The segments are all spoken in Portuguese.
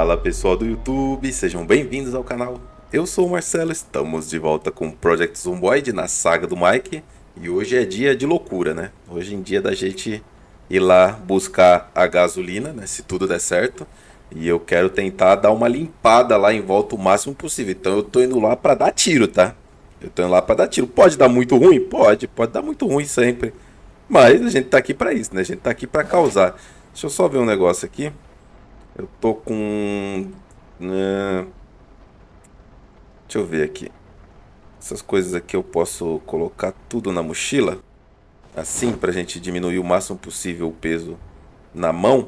Fala pessoal do YouTube, sejam bem-vindos ao canal. Eu sou o Marcelo, estamos de volta com Project Zomboid na saga do Mike. E hoje é dia de loucura, né? Hoje em dia da gente ir lá buscar a gasolina, né? Se tudo der certo. E eu quero tentar dar uma limpada lá em volta o máximo possível. Então eu tô indo lá pra dar tiro, tá? Eu tô indo lá pra dar tiro. Pode dar muito ruim? Pode dar muito ruim sempre. Mas a gente tá aqui pra isso, né? A gente tá aqui pra causar. Deixa eu só ver um negócio aqui. Eu tô com... Deixa eu ver aqui. Essas coisas aqui eu posso colocar tudo na mochila. Assim, pra gente diminuir o máximo possível o peso na mão.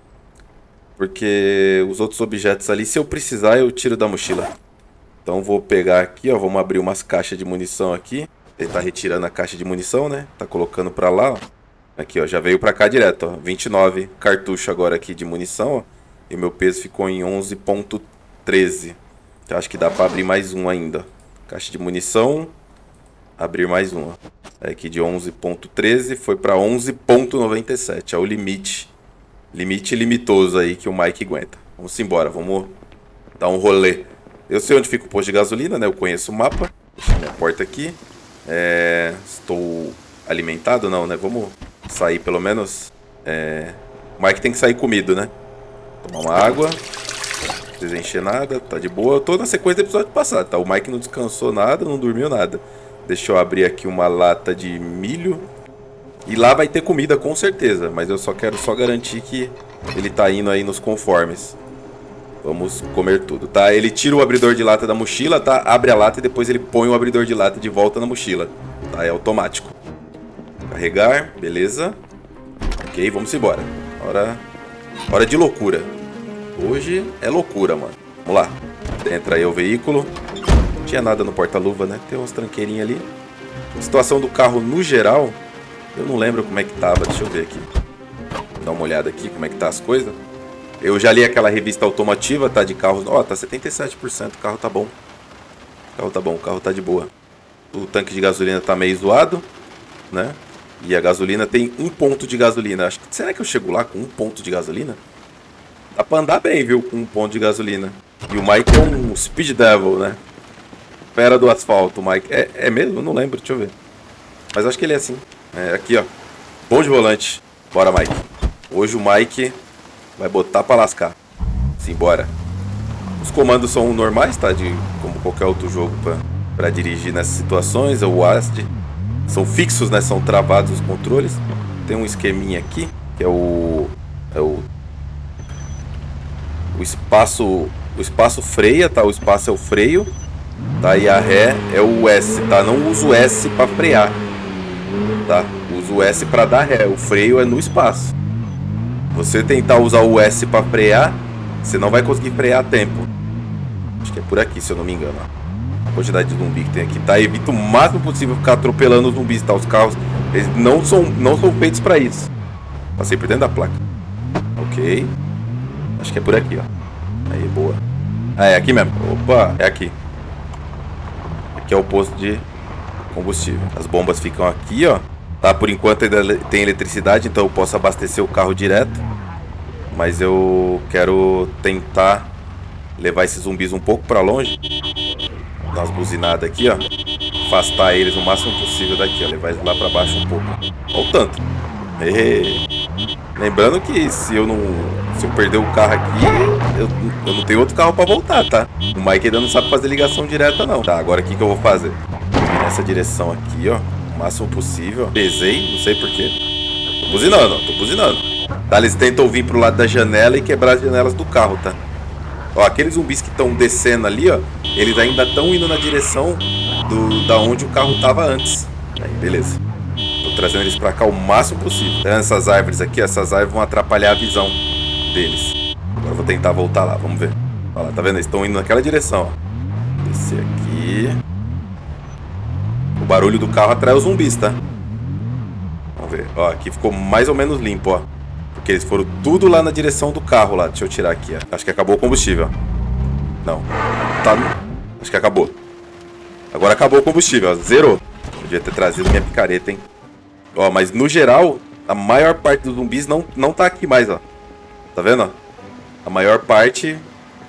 Porque os outros objetos ali, se eu precisar, eu tiro da mochila. Então vou pegar aqui, ó. Vamos abrir umas caixas de munição aqui. Ele tá retirando a caixa de munição, né? Tá colocando pra lá, ó. Aqui, ó. Já veio pra cá direto, ó. 29 cartuchos agora aqui de munição, ó. E meu peso ficou em 11.13. Eu acho que dá pra abrir mais um ainda. Caixa de munição. Abrir mais um. Aqui de 11.13 foi pra 11.97. É o limite. Limite limitoso aí que o Mike aguenta. Vamos embora. Vamos dar um rolê. Eu sei onde fica o posto de gasolina, né? Eu conheço o mapa. Deixa minha porta aqui. Estou alimentado? Não, né? Vamos sair pelo menos. O Mike tem que sair comido, né? Tomar uma água. Não precisa encher nada, tá de boa. Eu tô na sequência do episódio passado, tá? O Mike não descansou nada, não dormiu nada. Deixa eu abrir aqui uma lata de milho. E lá vai ter comida com certeza, mas eu só quero garantir que ele tá indo aí nos conformes. Vamos comer tudo, tá? Ele tira o abridor de lata da mochila, tá? Abre a lata e depois ele põe o abridor de lata de volta na mochila. Tá? É automático. Carregar, beleza. Ok, vamos embora. Hora de loucura. Hoje é loucura, mano. Vamos lá. Entra aí o veículo. Não tinha nada no porta-luva, né? Tem umas tranqueirinhas ali. A situação do carro no geral, eu não lembro como é que tava. Deixa eu ver aqui. Dar uma olhada aqui como é que tá as coisas. Eu já li aquela revista automotiva, tá? De carros. Ó, tá 77%. O carro tá bom. O carro tá bom, o carro tá de boa. O tanque de gasolina tá meio zoado, né? E a gasolina tem 1 ponto de gasolina. Será que eu chego lá com 1 ponto de gasolina? Dá pra andar bem, viu? Com 1 ponto de gasolina. E o Mike é um Speed Devil, né? Fera do asfalto, o Mike. É mesmo? Eu não lembro, deixa eu ver. Mas acho que ele é assim. Aqui, ó. Bom de volante. Bora, Mike. Hoje o Mike vai botar pra lascar. Simbora. Os comandos são normais, tá? Como qualquer outro jogo pra dirigir nessas situações. O WASD. São fixos, né? São travados os controles. Tem um esqueminha aqui, que é o espaço freia, tá? O espaço é o freio, tá? E a ré é o S, tá? Não uso o S pra frear, tá? Uso o S pra dar ré. O freio é no espaço. Você tentar usar o S pra frear, você não vai conseguir frear a tempo. Acho que é por aqui, se eu não me engano. A quantidade de zumbi que tem aqui, tá? Evita o máximo possível ficar atropelando os zumbis, tá? Os carros, eles não são feitos pra isso. Passei por dentro da placa. Ok. Acho que é por aqui, ó. Aí, boa. É aqui mesmo. Opa, é aqui. Aqui é o posto de combustível. As bombas ficam aqui, ó. Tá, por enquanto ainda tem eletricidade, então eu posso abastecer o carro direto. Mas eu quero tentar levar esses zumbis um pouco pra longe. Dar umas buzinadas aqui, ó. Afastar eles o máximo possível daqui, ó. Levar eles lá pra baixo um pouco. Olha o tanto. Lembrando que se eu perder o carro aqui, eu não tenho outro carro pra voltar, tá? O Mike ainda não sabe fazer ligação direta, não. Tá, agora o que eu vou fazer? Nessa direção aqui, ó. O máximo possível. Pesei, não sei porquê. Tô buzinando, ó. Tô buzinando. Tá, eles tentam vir pro lado da janela e quebrar as janelas do carro, tá? Ó, aqueles zumbis que estão descendo ali, ó. Eles ainda estão indo na direção da onde o carro tava antes. Aí, beleza. Tô trazendo eles pra cá o máximo possível. Tá vendo essas árvores aqui? Essas árvores vão atrapalhar a visão deles. Agora eu vou tentar voltar lá, vamos ver. Olha lá, tá vendo? Eles estão indo naquela direção, ó. Descer aqui. O barulho do carro atrai os zumbis, tá? Vamos ver. Ó, aqui ficou mais ou menos limpo, ó. Porque eles foram tudo lá na direção do carro lá. Deixa eu tirar aqui, ó. Acho que acabou o combustível. Não. Tá. Acho que acabou. Agora acabou o combustível, ó. Zerou. Podia ter trazido minha picareta, hein? Ó, mas no geral, a maior parte dos zumbis não tá aqui mais, ó. Tá vendo, ó? A maior parte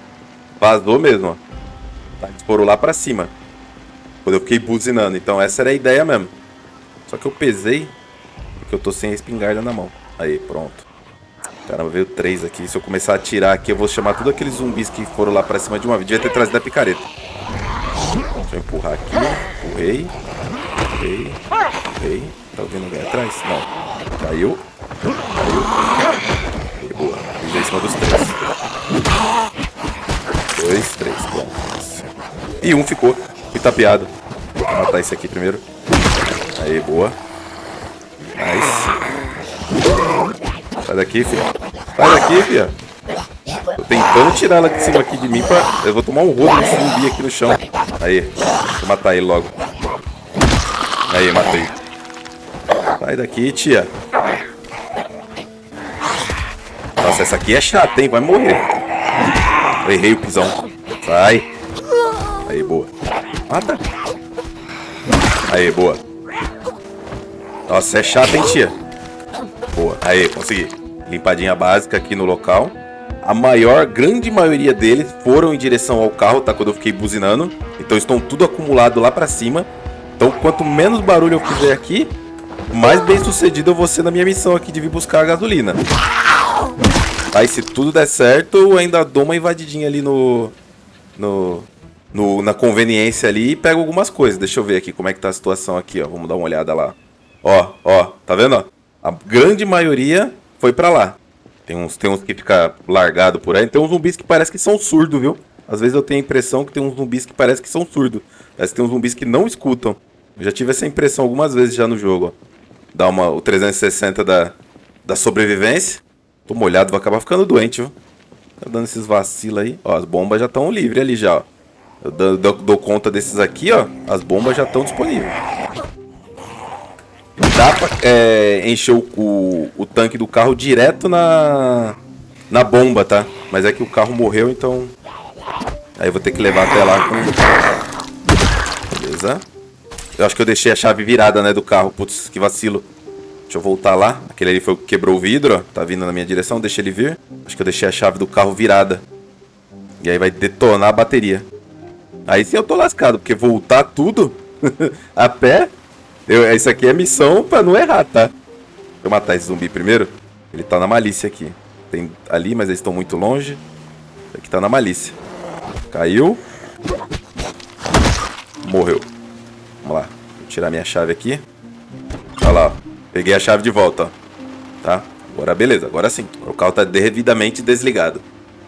Vazou mesmo, ó. Tá, eles foram lá pra cima. Quando eu fiquei buzinando. Então essa era a ideia mesmo. Só que eu pesei, porque eu tô sem a espingarda na mão. Aí, pronto. Caramba, veio 3 aqui. Se eu começar a atirar aqui, eu vou chamar todos aqueles zumbis que foram lá pra cima de uma vez. Devia ter trazido a picareta. Deixa eu empurrar aqui. Empurrei. Empurrei. Empurrei. Tá ouvindo alguém atrás? Não. Caiu. Caiu. Aí, boa. Pisei em cima dos 3. 2, 3. Pronto. E um ficou. Fui tapeado. Vou matar esse aqui primeiro. Aí, boa. Nice. Sai daqui, filha. Sai daqui, filha. Tô tentando tirar ela de cima aqui de mim pra... Eu vou tomar um rodo nesse zumbi aqui no chão. Aí. Vou matar ele logo. Aí, matei. Sai daqui, tia. Nossa, essa aqui é chata, hein? Vai morrer. Eu errei o pisão. Sai. Aí, boa. Mata. Aí, boa. Nossa, é chato, hein, tia? Boa. Aí, consegui. Limpadinha básica aqui no local. A grande maioria deles foram em direção ao carro, tá? Quando eu fiquei buzinando. Então estão tudo acumulado lá pra cima. Então quanto menos barulho eu fizer aqui, mais bem sucedido eu vou ser na minha missão aqui de vir buscar a gasolina. Aí se tudo der certo, eu ainda dou uma invadidinha ali na conveniência ali e pego algumas coisas. Deixa eu ver aqui como é que tá a situação aqui, ó. Vamos dar uma olhada lá. Ó, tá vendo, ó? A grande maioria foi pra lá. Tem uns que fica largado por aí. Tem uns zumbis que parece que são surdos, viu? Às vezes eu tenho a impressão que tem uns zumbis que parece que são surdos. Mas tem uns zumbis que não escutam. Eu já tive essa impressão algumas vezes já no jogo, ó. Dá o 360 da sobrevivência. Tô molhado, vou acabar ficando doente, viu? Tá dando esses vacilos aí. Ó, as bombas já estão livres ali já, ó. Eu dou conta desses aqui, ó. As bombas já estão disponíveis. Dá pra encher o tanque do carro direto na bomba, tá? Mas é que o carro morreu, então... Aí eu vou ter que levar até lá com... Beleza. Eu acho que eu deixei a chave virada, né, do carro. Putz, que vacilo. Deixa eu voltar lá. Aquele ali foi o que quebrou o vidro, ó. Tá vindo na minha direção, deixa ele vir. Acho que eu deixei a chave do carro virada. E aí vai detonar a bateria. Aí sim eu tô lascado, porque voltar tudo a pé... Isso aqui é missão pra não errar, tá? Deixa eu matar esse zumbi primeiro. Ele tá na malícia aqui. Tem ali, mas eles estão muito longe. Esse aqui tá na malícia. Caiu. Morreu. Vamos lá. Vou tirar minha chave aqui. Olha lá, ó. Peguei a chave de volta, ó. Tá? Agora beleza, agora sim. O carro tá devidamente desligado.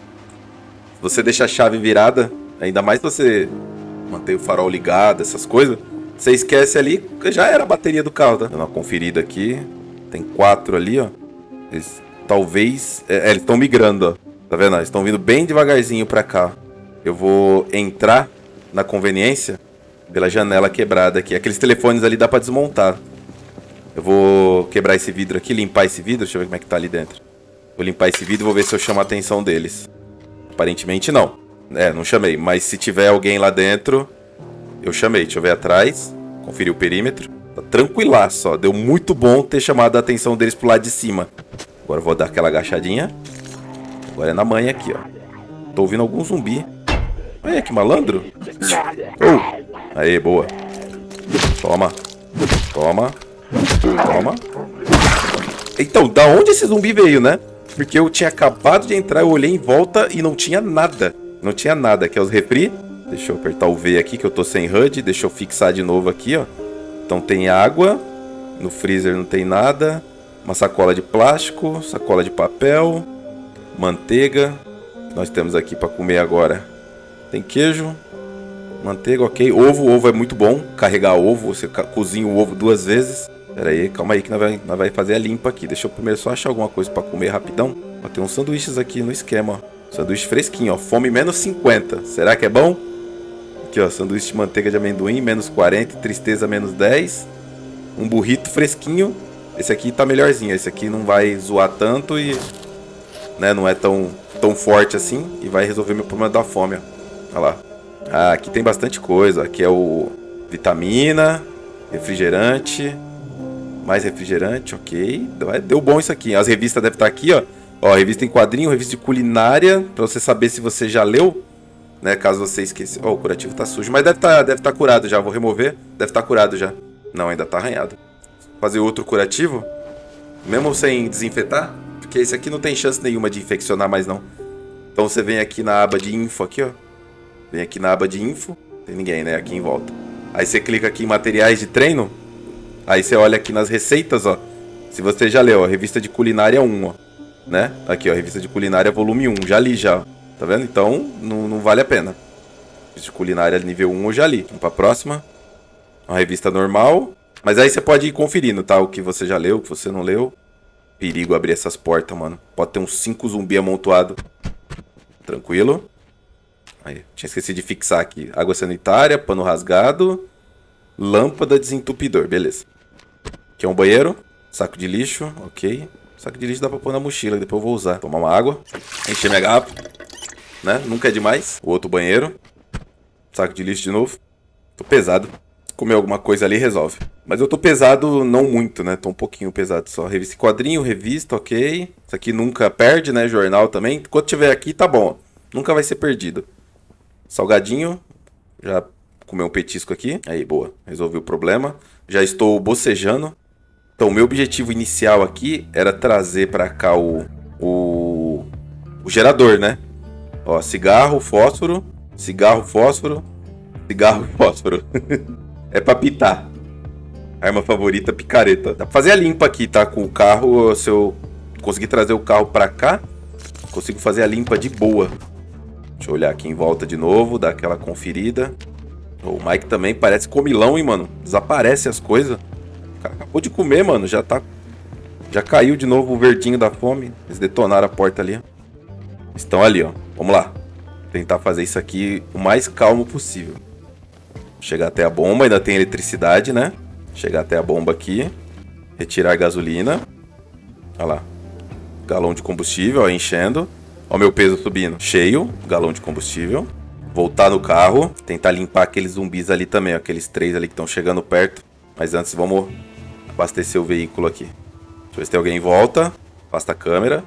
Se você deixa a chave virada, ainda mais se você mantém o farol ligado, essas coisas... Você esquece ali, já era a bateria do carro, tá? Dando uma conferida aqui. Tem 4 ali, ó. Eles talvez... eles estão migrando, ó. Tá vendo? Eles estão vindo bem devagarzinho pra cá. Eu vou entrar na conveniência pela janela quebrada aqui. Aqueles telefones ali dá pra desmontar. Eu vou quebrar esse vidro aqui, limpar esse vidro. Deixa eu ver como é que tá ali dentro. Vou limpar esse vidro e vou ver se eu chamo a atenção deles. Aparentemente não. Não chamei. Mas se tiver alguém lá dentro... Eu chamei, deixa eu ver atrás. Conferir o perímetro. Tá tranquilaço, ó. Deu muito bom ter chamado a atenção deles pro lado de cima. Agora eu vou dar aquela agachadinha. Agora é na manha aqui, ó. Tô ouvindo algum zumbi. Olha que malandro. Aê, boa. Toma. Toma. Toma. Então, da onde esse zumbi veio, né? Porque eu tinha acabado de entrar, eu olhei em volta e não tinha nada. Não tinha nada. Aqui é os refri. Deixa eu apertar o V aqui, que eu tô sem HUD. Deixa eu fixar de novo aqui, ó. Então tem água. No freezer não tem nada. Uma sacola de plástico. Sacola de papel. Manteiga. Nós temos aqui pra comer agora. Tem queijo. Manteiga, ok. Ovo é muito bom. Carregar ovo. Você cozinha o ovo 2 vezes. Pera aí, calma aí que nós vai fazer a limpa aqui. Deixa eu primeiro só achar alguma coisa pra comer rapidão. Ó, tem uns sanduíches aqui no esquema, ó. Sanduíche fresquinho, ó. Fome menos 50. Será que é bom? Aqui, ó, sanduíche de manteiga de amendoim, menos 40, tristeza, menos 10. Um burrito fresquinho. Esse aqui tá melhorzinho, esse aqui não vai zoar tanto e... né, não é tão forte assim. E vai resolver meu problema da fome, ó. Olha lá. Ah, aqui tem bastante coisa. Aqui é o... vitamina, refrigerante. Mais refrigerante, ok. Deu bom isso aqui. As revistas devem estar aqui, ó. Ó, revista em quadrinho, revista de culinária. Pra você saber se você já leu. né? Caso você esqueça. Ó, o curativo tá sujo, mas deve tá curado já. Vou remover. Deve tá curado já. Não, ainda tá arranhado. Fazer outro curativo, mesmo sem desinfetar, porque esse aqui não tem chance nenhuma de infeccionar mais não. Então você vem aqui na aba de info aqui, ó. Vem aqui na aba de info. Tem ninguém, né? Aqui em volta. Aí você clica aqui em materiais de treino. Aí você olha aqui nas receitas, ó. Se você já leu, ó, revista de culinária 1, ó. Né? Aqui, ó, revista de culinária volume 1. Já li já, ó. Tá vendo? Então, não vale a pena. Revista de culinária nível 1 eu já li. Vamos pra próxima. Uma revista normal. Mas aí você pode ir conferindo, tá? O que você já leu, o que você não leu. Perigo abrir essas portas, mano. Pode ter uns 5 zumbi amontoados. Tranquilo. Aí, tinha esquecido de fixar aqui. Água sanitária, pano rasgado. Lâmpada desentupidor, beleza. Aqui é um banheiro. Saco de lixo, ok. Saco de lixo dá pra pôr na mochila, depois eu vou usar. Tomar uma água. Encher minha garrafa. Né? Nunca é demais. O outro banheiro. Saco de lixo de novo. Tô pesado. Comer alguma coisa ali resolve. Mas eu tô pesado não muito, né? Tô um pouquinho pesado só. Revista em quadrinho, revista, ok. Isso aqui nunca perde, né? Jornal também. Enquanto tiver aqui, tá bom. Nunca vai ser perdido. Salgadinho. Já comeu um petisco aqui. Aí, boa. Resolvi o problema. Já estou bocejando. Então, o meu objetivo inicial aqui era trazer pra cá o gerador, né? Ó, cigarro, fósforo. Cigarro, fósforo. Cigarro, fósforo. É pra pitar. Arma favorita, picareta. Dá pra fazer a limpa aqui, tá? Com o carro, se eu conseguir trazer o carro pra cá, consigo fazer a limpa de boa. Deixa eu olhar aqui em volta de novo, dar aquela conferida. O Mike também parece comilão, hein, mano? Desaparece as coisas. O cara acabou de comer, mano. Já caiu de novo o verdinho da fome. Eles detonaram a porta ali, ó. Estão ali, ó. Vamos lá. Tentar fazer isso aqui o mais calmo possível. Chegar até a bomba, ainda tem eletricidade, né? Chegar até a bomba aqui. Retirar gasolina. Olha lá. Galão de combustível, ó, enchendo. Ó o meu peso subindo. Cheio, galão de combustível. Voltar no carro. Tentar limpar aqueles zumbis ali também, ó. Aqueles 3 ali que estão chegando perto. Mas antes vamos abastecer o veículo aqui. Deixa eu ver se tem alguém em volta. Afasta a câmera.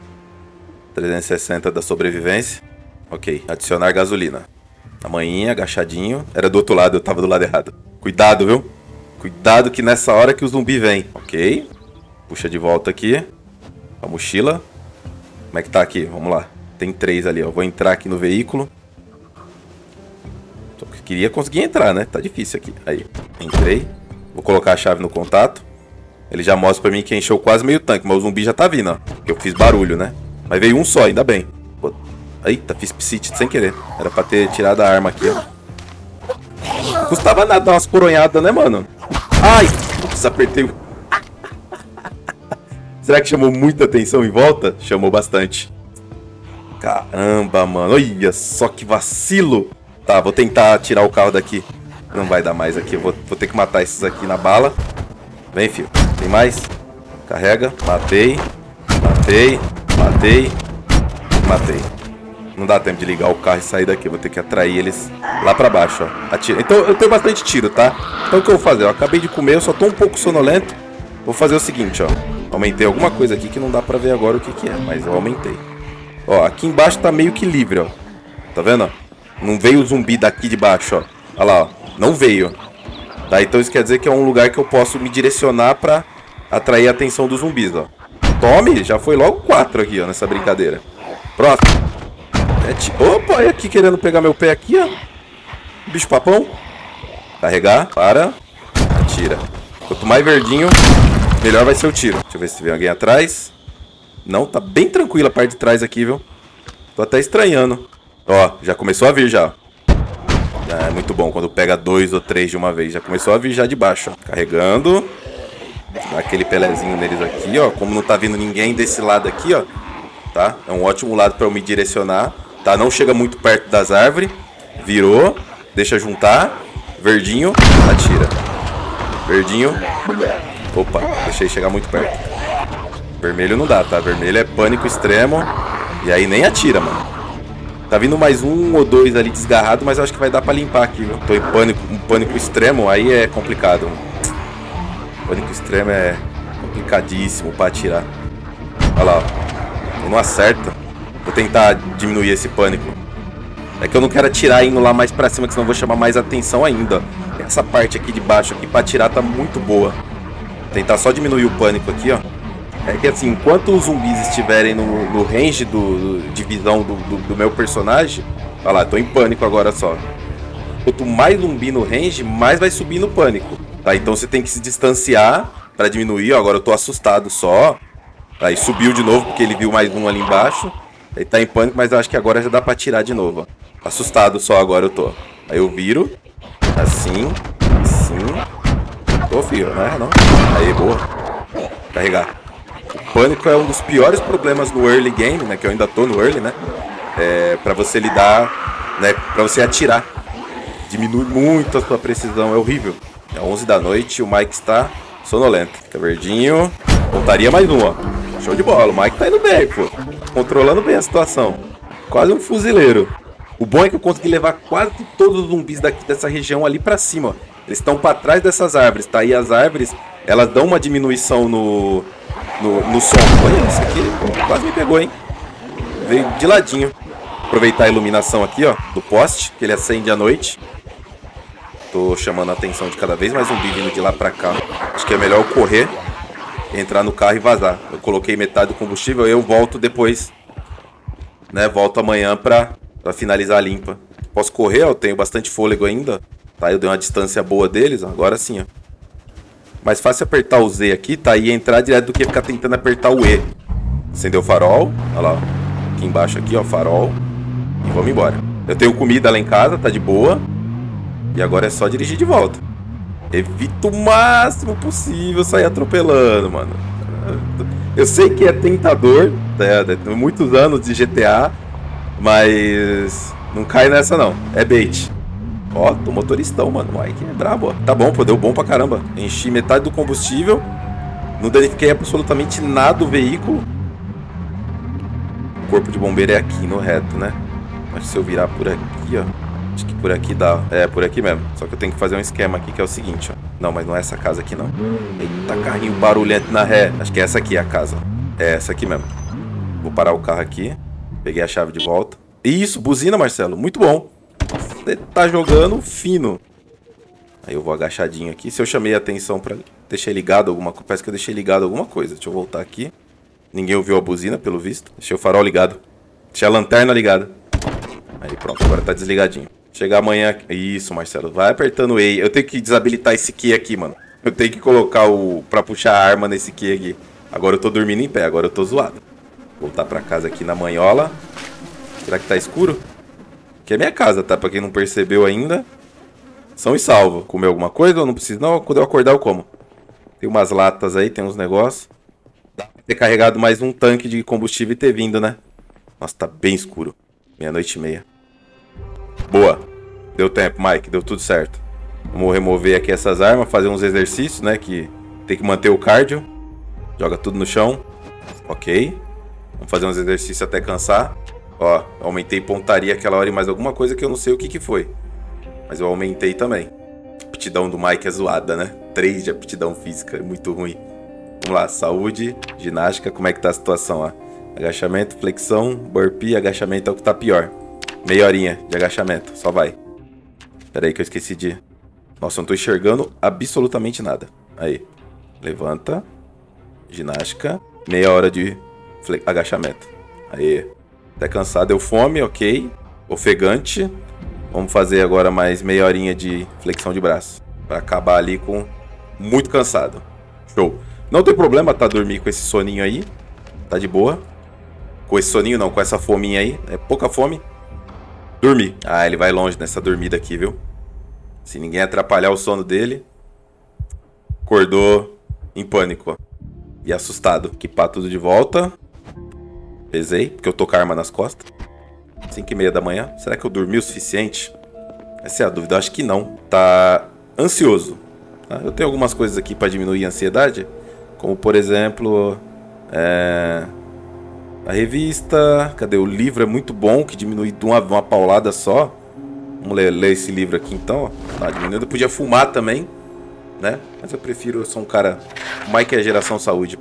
360 da sobrevivência. Ok, adicionar gasolina. Tamanhinha, agachadinho. Era do outro lado, eu tava do lado errado. Cuidado, viu? Cuidado que nessa hora que o zumbi vem. Ok. Puxa de volta aqui. A mochila. Como é que tá aqui? Vamos lá. Tem 3 ali, ó. Vou entrar aqui no veículo. Só que queria conseguir entrar, né? Tá difícil aqui. Aí, entrei. Vou colocar a chave no contato. Ele já mostra pra mim que encheu quase meio tanque. Mas o zumbi já tá vindo, ó. Porque eu fiz barulho, né? Mas veio um só, ainda bem. Pô. Eita, fiz psit sem querer. Era pra ter tirado a arma aqui, ó. Não custava nada dar umas coronhadas, né, mano? Ai! Putz, apertei. Será que chamou muita atenção em volta? Chamou bastante. Caramba, mano. Olha só que vacilo. Tá, vou tentar tirar o carro daqui. Não vai dar mais aqui. Eu vou ter que matar esses aqui na bala. Vem, filho. Tem mais? Carrega. Matei. Matei. Matei. Matei. Não dá tempo de ligar o carro e sair daqui. Eu vou ter que atrair eles lá pra baixo, ó. Atira. Então eu tenho bastante tiro, tá? Então o que eu vou fazer? Eu acabei de comer, eu só tô um pouco sonolento. Vou fazer o seguinte, ó. Aumentei alguma coisa aqui que não dá pra ver agora o que é, mas eu aumentei. Ó, aqui embaixo tá meio que livre, ó. Tá vendo, ó? Não veio o zumbi daqui de baixo, ó. Olha lá, ó. Não veio. Tá? Então isso quer dizer que é um lugar que eu posso me direcionar pra atrair a atenção dos zumbis, ó. Tome! Já foi logo 4 aqui, ó, nessa brincadeira. Próximo. Opa, olha aqui querendo pegar meu pé aqui, ó. Bicho papão. Carregar, para. Atira. Quanto mais verdinho, melhor vai ser o tiro. Deixa eu ver se vem alguém atrás. Não, tá bem tranquila a parte de trás aqui, viu? Tô até estranhando. Ó, já começou a vir já. É muito bom quando pega 2 ou 3 de uma vez. Já começou a vir já de baixo, ó. Carregando. Dá aquele pelezinho neles aqui, ó. Como não tá vindo ninguém desse lado aqui, ó. Tá? É um ótimo lado pra eu me direcionar. Tá? Não chega muito perto das árvores. Virou. Deixa juntar. Verdinho. Atira. Verdinho. Opa, deixei chegar muito perto. Vermelho não dá, tá? Vermelho é pânico extremo. E aí nem atira, mano. Tá vindo mais 1 ou 2 ali desgarrado, mas eu acho que vai dar pra limpar aqui, viu? Tô em pânico extremo, aí é complicado. Pânico extremo é complicadíssimo pra atirar. Olha lá, ó. Não acerta. Vou tentar diminuir esse pânico. É que eu não quero atirar indo lá mais pra cima, que senão eu vou chamar mais atenção ainda. Essa parte aqui de baixo aqui pra atirar tá muito boa. Vou tentar só diminuir o pânico aqui, ó. É que assim, enquanto os zumbis estiverem no range de visão do meu personagem... Olha lá, tô em pânico agora só. Quanto mais zumbi no range, mais vai subir no pânico. Tá, então você tem que se distanciar pra diminuir. Ó, agora eu tô assustado só. Aí subiu de novo porque ele viu mais um ali embaixo. Ele tá em pânico, mas eu acho que agora já dá pra tirar de novo, ó. Assustado só agora eu tô. Aí eu viro. Assim. Assim. Tô, filho, né? Não. Aí, boa. Carregar. O pânico é um dos piores problemas no early game, né? Que eu ainda tô no early, né? Pra você lidar, né? Pra você atirar. Diminui muito a sua precisão. É horrível. É 11 da noite e o Mike está sonolento. Fica verdinho. Voltaria mais um, ó. Show de bola. O Mike tá indo bem, pô. Controlando bem a situação. Quase um fuzileiro. O bom é que eu consegui levar quase todos os zumbis dessa região ali pra cima, ó. Eles estão pra trás dessas árvores, tá? E as árvores, elas dão uma diminuição no som. Olha isso aqui, pô, quase me pegou, hein? Veio de ladinho. Aproveitar a iluminação aqui, ó, do poste, que ele acende à noite. Tô chamando a atenção de cada vez mais zumbi vindo de lá pra cá. Acho que é melhor eu correr, entrar no carro e vazar. Eu coloquei metade do combustível, eu volto depois, né? Volto amanhã pra finalizar a limpa. Posso correr, ó, eu tenho bastante fôlego ainda. Tá, eu dei uma distância boa deles, ó. Agora sim, ó. Mais fácil apertar o Z aqui, tá? E entrar direto do que ficar tentando apertar o E. Acendeu o farol, olha lá, ó. Aqui embaixo aqui, ó, farol. E vamos embora. Eu tenho comida lá em casa, tá de boa. E agora é só dirigir de volta. Evita o máximo possível sair atropelando, mano. Eu sei que é tentador, né? Muitos anos de GTA, mas não cai nessa não. É bait. Ó, tô motoristão, mano. O Mike é brabo, ó. Tá bom, pô, deu bom pra caramba. Enchi metade do combustível. Não danifiquei absolutamente nada o veículo. O corpo de bombeiro é aqui, no reto, né? Mas se eu virar por aqui, ó. Acho que por aqui dá. É, por aqui mesmo. Só que eu tenho que fazer um esquema aqui que é o seguinte, ó. Não, mas não é essa casa aqui, não. Eita, carrinho barulhento na ré. Acho que essa aqui é a casa. É essa aqui mesmo. Vou parar o carro aqui. Peguei a chave de volta. Isso, buzina, Marcelo. Muito bom. Você tá jogando fino. Aí eu vou agachadinho aqui. Se eu chamei a atenção pra... Deixei ligado alguma coisa. Parece que eu deixei ligado alguma coisa. Deixa eu voltar aqui. Ninguém ouviu a buzina, pelo visto. Deixei o farol ligado. Deixei a lanterna ligada. Aí pronto, agora tá desligadinho. Chegar amanhã... Isso, Marcelo. Vai apertando o E. Eu tenho que desabilitar esse key aqui, mano. Eu tenho que colocar o... Pra puxar a arma nesse key aqui. Agora eu tô dormindo em pé. Agora eu tô zoado. Voltar pra casa aqui na manhola. Será que tá escuro? Aqui é minha casa, tá? Pra quem não percebeu ainda. São e salvo. Comer alguma coisa ou não precisa? Não, quando eu acordar eu como. Tem umas latas aí, tem uns negócios. Dá pra ter carregado mais um tanque de combustível e ter vindo, né? Nossa, tá bem escuro. 00:30. Boa. Deu tempo, Mike. Deu tudo certo. Vamos remover aqui essas armas, fazer uns exercícios, né? Que tem que manter o cardio. Joga tudo no chão. Ok. Vamos fazer uns exercícios até cansar. Ó, aumentei pontaria aquela hora e mais alguma coisa que eu não sei o que foi. Mas eu aumentei também. A aptidão do Mike é zoada, né? 3 de aptidão física, é muito ruim. Vamos lá, saúde, ginástica, como é que tá a situação, ó? Agachamento, flexão, burpee, agachamento é o que tá pior. Meia horinha de agachamento, só vai. Pera aí que eu esqueci de... Nossa, eu não tô enxergando absolutamente nada. Aí, levanta, ginástica, meia hora de agachamento. Aí, tá cansado, deu fome, ok. Ofegante. Vamos fazer agora mais meia horinha de flexão de braço. Pra acabar ali com... Muito cansado. Show. Não tem problema tá dormir com esse soninho aí. Tá de boa. Com esse soninho não, com essa fominha aí. É pouca fome. Dormir. Ah, ele vai longe nessa dormida aqui, viu? Se ninguém atrapalhar o sono dele. Acordou em pânico, ó. E assustado. Equipar tudo de volta. Pesei, porque eu tô com a arma nas costas. 5:30 da manhã. Será que eu dormi o suficiente? Essa é a dúvida. Eu acho que não. Tá ansioso. Tá? Eu tenho algumas coisas aqui pra diminuir a ansiedade. Como, por exemplo... a revista... Cadê? O livro é muito bom, que diminui de uma paulada só. Vamos ler esse livro aqui, então. Ó. Tá diminuindo. Eu podia fumar também, né? Mas eu prefiro... Eu sou um cara... O Mike é geração saúde.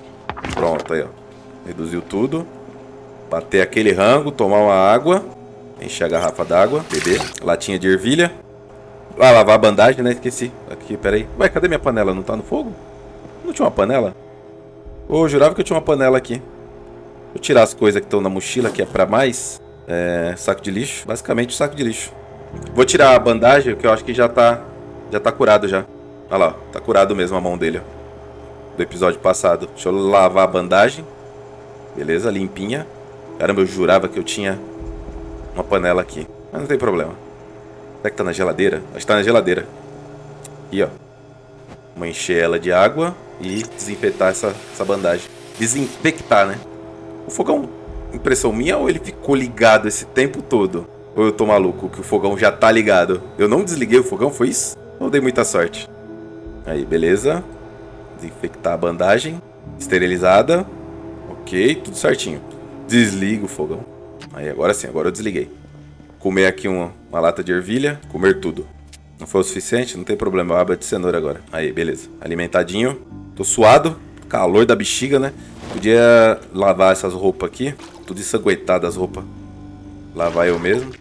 Pronto, aí, ó. Reduziu tudo. Bater aquele rango, tomar uma água. Encher a garrafa d'água, beber. Latinha de ervilha. Ah, lavar a bandagem, né? Esqueci. Aqui, peraí. Ué, cadê minha panela? Não tá no fogo? Não tinha uma panela? Ô, eu jurava que eu tinha uma panela aqui. Vou tirar as coisas que estão na mochila, que é pra mais. Saco de lixo. Basicamente, saco de lixo. Vou tirar a bandagem, que eu acho que já tá curado já. Olha lá, tá curado mesmo a mão dele, ó. Do episódio passado. Deixa eu lavar a bandagem. Beleza, limpinha. Caramba, eu jurava que eu tinha uma panela aqui. Mas não tem problema. Será que tá na geladeira? Acho que tá na geladeira. Aqui, ó. Vamos encher ela de água e desinfetar essa bandagem. Desinfectar, né? O fogão, impressão minha, ou ele ficou ligado esse tempo todo? Ou eu tô maluco, que o fogão já tá ligado? Eu não desliguei o fogão, foi isso? Ou dei muita sorte? Aí, beleza. Desinfectar a bandagem. Esterilizada. Ok, tudo certinho. Desliga o fogão. Aí, agora sim, agora eu desliguei. Comer aqui uma lata de ervilha. Comer tudo. Não foi o suficiente? Não tem problema, eu abro de cenoura agora. Aí, beleza. Alimentadinho. Tô suado. Calor da bexiga, né? Podia lavar essas roupas aqui. Tudo ensanguentado as roupas. Lavar eu mesmo.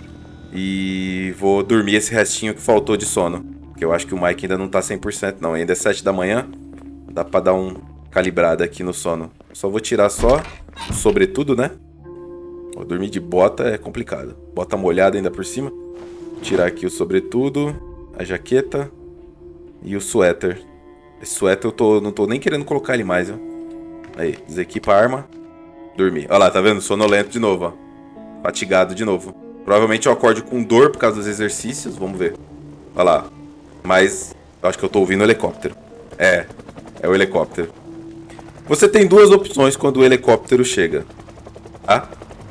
E vou dormir esse restinho que faltou de sono. Porque eu acho que o Mike ainda não tá 100% não. Ainda é 7 da manhã. Dá pra dar um calibrado aqui no sono. Só vou tirar só o sobretudo, né? Vou dormir de bota é complicado. Bota molhada ainda por cima. Tirar aqui o sobretudo. A jaqueta. E o suéter. Esse suéter eu não tô nem querendo colocar ele mais, viu? Aí, desequipa a arma. Dormir. Olha lá, tá vendo? Sonolento de novo, ó. Fatigado de novo. Provavelmente eu acorde com dor por causa dos exercícios. Vamos ver. Olha lá. Mas eu acho que eu tô ouvindo o helicóptero. É o helicóptero. Você tem duas opções quando o helicóptero chega. Tá?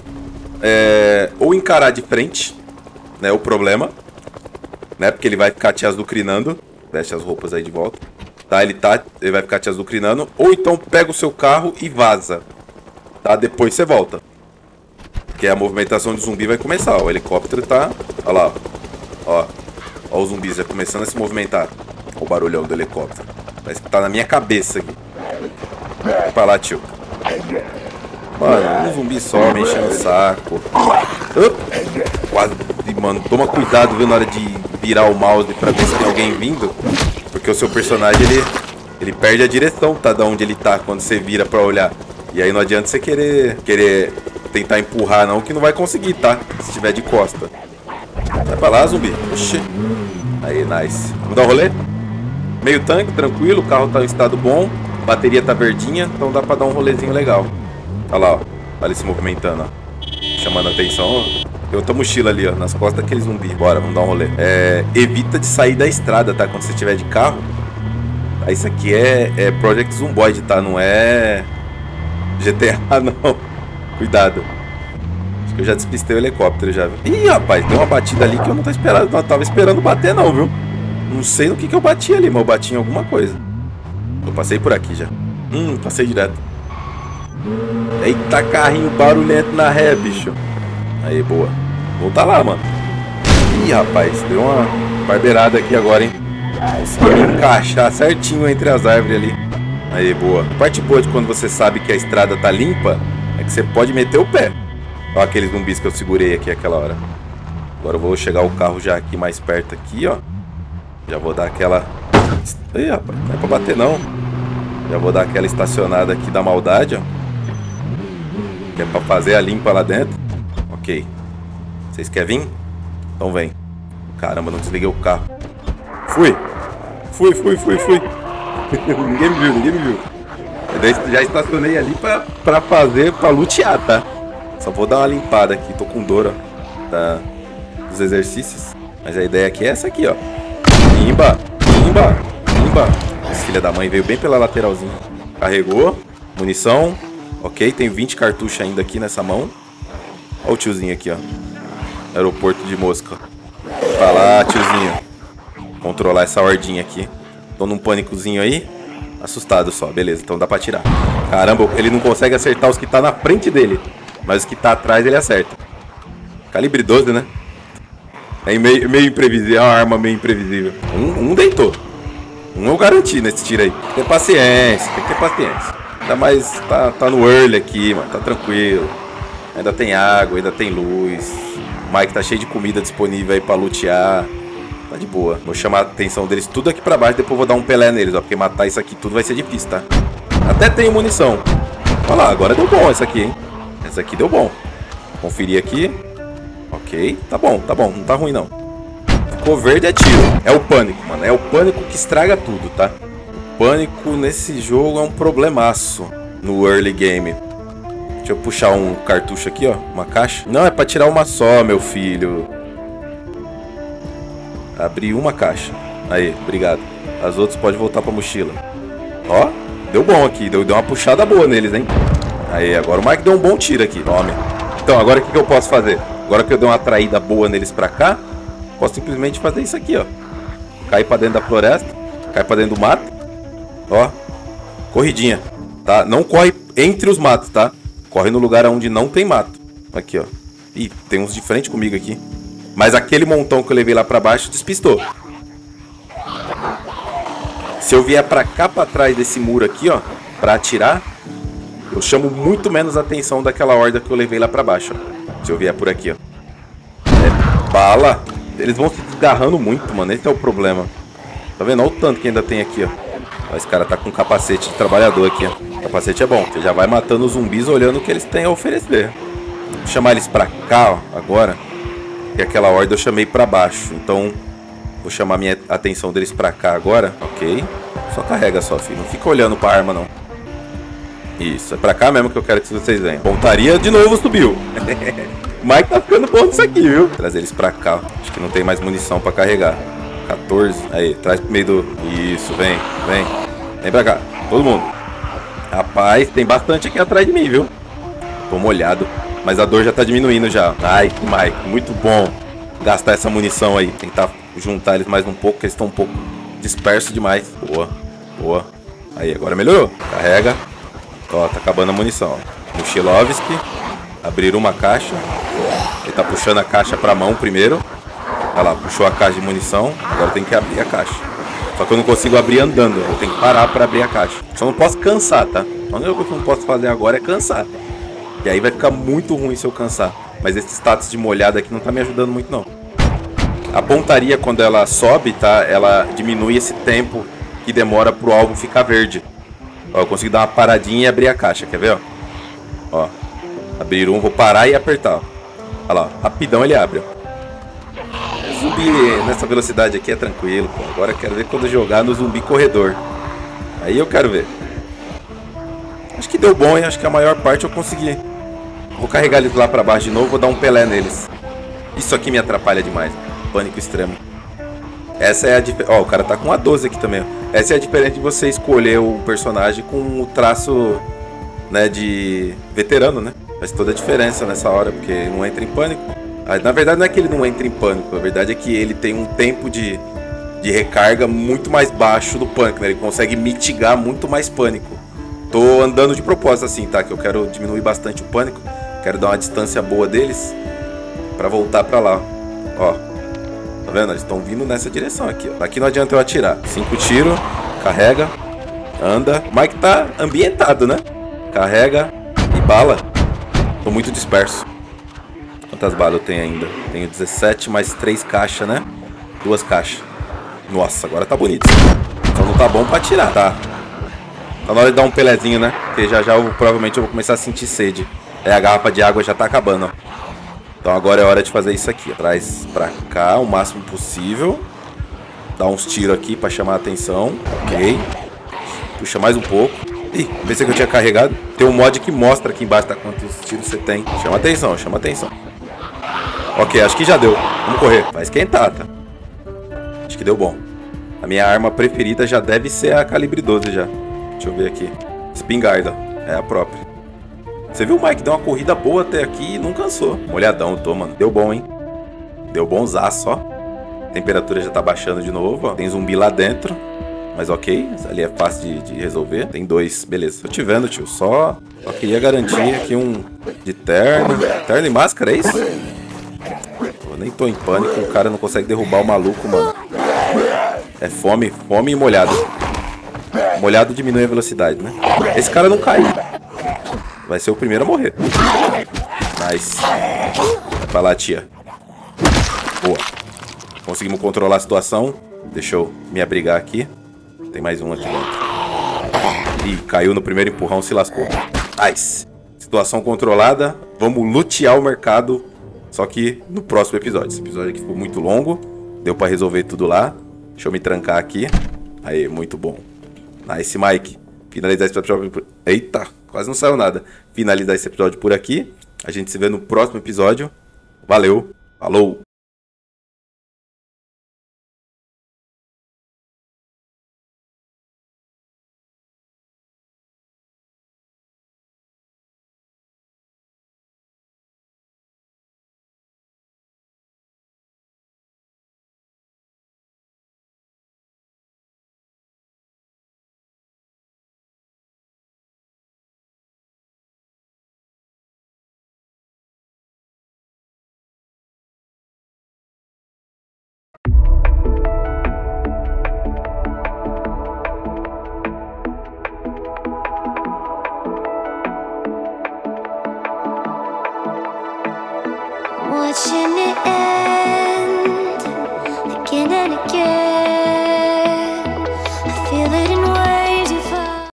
Ou encarar de frente, né, o problema. Né, porque ele vai ficar te azucrinando. Veste as roupas aí de volta. Tá, ele vai ficar te azucrinando. Ou então pega o seu carro e vaza. Tá, depois você volta. Porque a movimentação de zumbi vai começar. O helicóptero tá... Olha lá, ó. Ó os zumbis já começando a se movimentar. Olha o barulhão do helicóptero. Parece que tá na minha cabeça aqui. Vai pra lá, tio. Mano, um zumbi só, me enchendo o saco. Quase, mano, toma cuidado, viu, na hora de virar o mouse pra ver se tem alguém vindo. Porque o seu personagem, ele perde a direção, tá, de onde ele tá, quando você vira pra olhar. E aí não adianta você querer tentar empurrar, não, que não vai conseguir, tá? Se tiver de costa. Vai pra lá, zumbi. Oxi. Aí, nice. Vamos dar um rolê? Meio tanque, tranquilo, o carro tá em estado bom. A bateria tá verdinha, então dá pra dar um rolezinho legal. Olha lá, ó. Olha ele se movimentando, ó. Chamando a atenção, ó. Tem outra mochila ali, ó, nas costas daquele zumbi. Bora, vamos dar um rolê. Evita de sair da estrada, tá? Quando você estiver de carro. Tá? Isso aqui é Project Zomboid, tá? Não é GTA, não. Cuidado. Acho que eu já despistei o helicóptero já, viu? Ih, rapaz, deu uma batida ali que eu não tava esperando bater, não, viu? Não sei no que eu bati ali, mas eu bati em alguma coisa. Eu passei por aqui já. Passei direto. Eita, carrinho barulhento na ré, bicho. Aí, boa. Volta lá, mano. Ih, rapaz, deu uma barbeirada aqui agora, hein? Consegui encaixar certinho entre as árvores ali. Aí, boa. A parte boa de quando você sabe que a estrada tá limpa é que você pode meter o pé. Olha aqueles zumbis que eu segurei aqui aquela hora. Agora eu vou chegar o carro já aqui mais perto aqui, ó. Já vou dar aquela... Ih, rapaz, não é pra bater não. Já vou dar aquela estacionada aqui da maldade, ó. Que é pra fazer a limpa lá dentro. Ok. Vocês querem vir? Então vem. Caramba, não desliguei o carro. Fui. Ninguém me viu. Eu já estacionei ali pra lutear, tá? Só vou dar uma limpada aqui. Tô com dor, ó. Dos exercícios. Mas a ideia aqui é essa aqui, ó. Limba. Esse filho da mãe veio bem pela lateralzinha. Carregou. Munição. Ok, tem 20 cartuchos ainda aqui nessa mão. Olha o tiozinho aqui, ó. Aeroporto de Mosca. Vai lá, tiozinho. Controlar essa hordinha aqui. Tô num pânicozinho aí. Assustado só, beleza, então dá pra tirar. Caramba, ele não consegue acertar os que tá na frente dele. Mas os que tá atrás ele acerta. Calibre 12, né? É meio imprevisível, é uma arma meio imprevisível. Um deitou. Um eu garanti nesse tiro aí. Tem que ter paciência. Ainda mais tá no early aqui, mano. Tá tranquilo. Ainda tem água, ainda tem luz. Mike tá cheio de comida disponível aí pra lutear. Tá de boa. Vou chamar a atenção deles tudo aqui pra baixo. Depois vou dar um Pelé neles, ó. Porque matar isso aqui tudo vai ser difícil, tá? Até tenho munição. Olha lá, agora deu bom essa aqui, hein? Essa aqui deu bom. Conferir aqui. Ok, tá bom. Não tá ruim, não. Ficou verde é tiro. É o pânico, mano. É o pânico que estraga tudo, tá? O pânico nesse jogo é um problemaço no early game. Deixa eu puxar um cartucho aqui, ó. Uma caixa. Não, é pra tirar uma só, meu filho. Abri uma caixa. Aí, obrigado. As outras pode voltar pra mochila. Ó, deu bom aqui. Deu uma puxada boa neles, hein? Aí, agora o Mike deu um bom tiro aqui. Tome. Então, agora o que eu posso fazer? Agora que eu dei uma atraída boa neles pra cá, posso simplesmente fazer isso aqui, ó. Cair pra dentro da floresta. Cair pra dentro do mato. Ó. Corridinha. Tá? Não corre entre os matos, tá? Corre no lugar onde não tem mato. Aqui, ó. Ih, tem uns de frente comigo aqui. Mas aquele montão que eu levei lá pra baixo despistou. Se eu vier pra cá, pra trás desse muro aqui, ó, pra atirar, eu chamo muito menos a atenção daquela horda que eu levei lá pra baixo, ó. Se eu vier por aqui, ó. É bala. Eles vão se desgarrando muito, mano. Esse é o problema. Tá vendo? Olha o tanto que ainda tem aqui, ó. Esse cara tá com capacete de trabalhador aqui, ó. Capacete é bom. Você já vai matando os zumbis olhando o que eles têm a oferecer. Vou chamar eles pra cá, ó, agora. E aquela horda eu chamei pra baixo. Então, vou chamar minha atenção deles pra cá agora. Ok. Só carrega só, filho. Não fica olhando pra arma, não. Isso. É pra cá mesmo que eu quero que vocês venham. Pontaria de novo subiu. O Mike tá ficando bom nisso aqui, viu? Trazer eles pra cá. Acho que não tem mais munição pra carregar. 14. Aí, traz pro meio do... Isso, vem. Vem pra cá. Todo mundo. Rapaz, tem bastante aqui atrás de mim, viu? Tô molhado. Mas a dor já tá diminuindo já. Ai, Mike, muito bom gastar essa munição aí. Tentar juntar eles mais um pouco, porque eles estão um pouco dispersos demais. Boa. Aí, agora melhorou. Carrega. Ó, tá acabando a munição. Mochilovski. Abrir uma caixa. Ele tá puxando a caixa pra mão primeiro. Olha lá, puxou a caixa de munição. Agora tem que abrir a caixa. Só que eu não consigo abrir andando. Eu tenho que parar pra abrir a caixa. Só não posso cansar, tá? A única coisa que eu não posso fazer agora é cansar. E aí vai ficar muito ruim se eu cansar. Mas esse status de molhado aqui não tá me ajudando muito, não. A pontaria, quando ela sobe, tá? Ela diminui esse tempo que demora pro alvo ficar verde. Ó, eu consigo dar uma paradinha e abrir a caixa, quer ver, ó? Abrir um, vou parar e apertar, ó. Olha lá, rapidão ele abre, ó. Zumbi nessa velocidade aqui é tranquilo, pô. Agora eu quero ver quando jogar no zumbi corredor. Aí eu quero ver. Acho que deu bom, hein? Acho que a maior parte eu consegui. Vou carregar eles lá pra baixo de novo, vou dar um Pelé neles. Isso aqui me atrapalha demais. Pânico extremo. Essa é a diferença. Ó, o cara tá com a 12 aqui também. Essa é a diferença de você escolher o personagem com o traço, né, de veterano, né? Faz toda a diferença nessa hora, porque não entra em pânico. Na verdade não é que ele não entra em pânico. A verdade é que ele tem um tempo de recarga muito mais baixo do pânico, né? Ele consegue mitigar muito mais pânico. Tô andando de propósito assim, tá? Que eu quero diminuir bastante o pânico. Quero dar uma distância boa deles pra voltar pra lá. Ó, tá vendo? Eles estão vindo nessa direção aqui, ó. Aqui não adianta eu atirar. 5 tiros, carrega, anda. O Mike tá ambientado, né? Carrega e bala. Tô muito disperso. Quantas balas eu tenho ainda? Tenho 17 mais 3 caixas, né? 2 caixas. Nossa, agora tá bonito. Só não tá bom pra atirar, tá? Tá na hora de dar um pelezinho, né? Porque já provavelmente eu vou começar a sentir sede. Aí a garrafa de água já tá acabando, ó. Então agora é hora de fazer isso aqui, ó. Traz pra cá o máximo possível. Dá uns tiros aqui pra chamar a atenção. Ok. Puxa mais um pouco. Ih, pensei que eu tinha carregado. Tem um mod que mostra aqui embaixo, tá, quantos tiros você tem. Chama atenção, chama atenção. Ok, acho que já deu. Vamos correr. Vai esquentar, tá? Acho que deu bom. A minha arma preferida já deve ser a calibre 12 já. Deixa eu ver aqui. Espingarda. É a própria. Você viu o Mike? Deu uma corrida boa até aqui e não cansou. Molhadão eu tô, mano. Deu bom, hein? Deu bonzaço, ó. A temperatura já tá baixando de novo, ó. Tem zumbi lá dentro. Mas ok, ali é fácil de resolver. Tem 2, beleza. Tô te vendo, tio. Só queria garantir aqui um de terno. Terno e máscara, é isso? Eu nem tô em pânico. O cara não consegue derrubar o maluco, mano. É fome e molhado. Molhado diminui a velocidade, né? Esse cara não cai. Vai ser o primeiro a morrer. Nice. Vai pra lá, tia. Boa. Conseguimos controlar a situação. Deixa eu me abrigar aqui. Tem mais um aqui dentro. Ih, caiu no primeiro empurrão, se lascou. Nice. Situação controlada. Vamos lutear o mercado. Só que no próximo episódio. Esse episódio aqui ficou muito longo. Deu pra resolver tudo lá. Deixa eu me trancar aqui. Aí, muito bom. Nice, Mike. Finalizar esse episódio. Eita, quase não saiu nada. Finalizar esse episódio por aqui. A gente se vê no próximo episódio. Valeu. Falou. Watching it end.